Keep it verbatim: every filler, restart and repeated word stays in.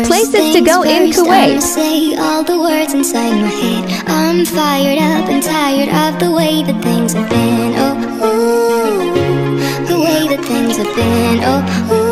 Places to go in Kuwait. Say all the words inside my head. I'm fired up and tired of the way that things have been. Oh, ooh, the way that things have been. Oh, ooh.